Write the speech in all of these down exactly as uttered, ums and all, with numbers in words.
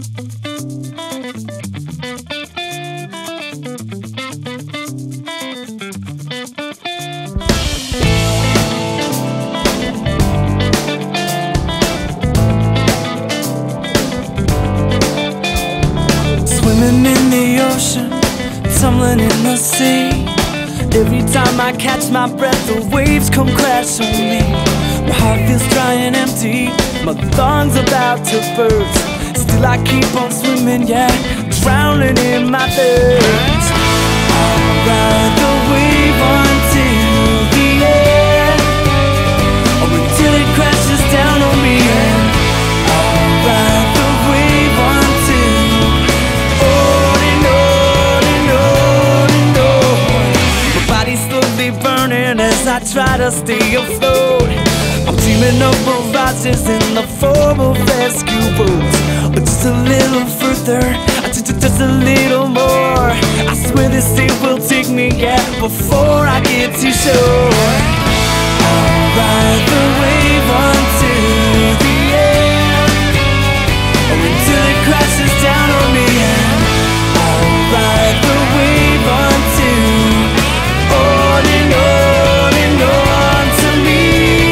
Swimming in the ocean, tumbling in the sea. Every time I catch my breath, the waves come crash on me. My heart feels dry and empty, my lungs about to burst. Still I keep on swimming, yeah, drowning in my thirst. I'll ride the wave until the end, or until it crashes down on me. And I'll ride the wave until on and on and on and on. My body's slowly burning as I try to stay afloat. I'm dreaming of mirages in the form of rescue boats. But just a little further, just, just a little more. I swear this day will take me, yeah, before I get to shore. I'll ride the wave until the end, or until it crashes down on me. And I'll ride the wave until on and on and on to me.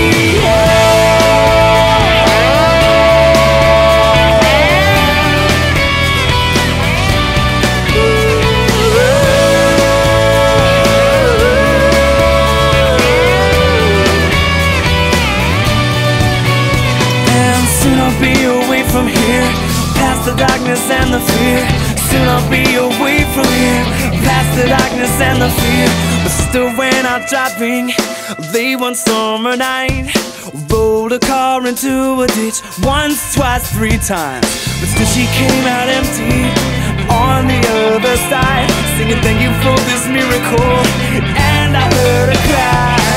From here, past the darkness and the fear. Soon I'll be away from here, past the darkness and the fear. But still when I'm driving, late one summer night, rolled a car into a ditch, once, twice, three times. But still she came out empty on the other side, singing thank you for this miracle. And I heard her cry,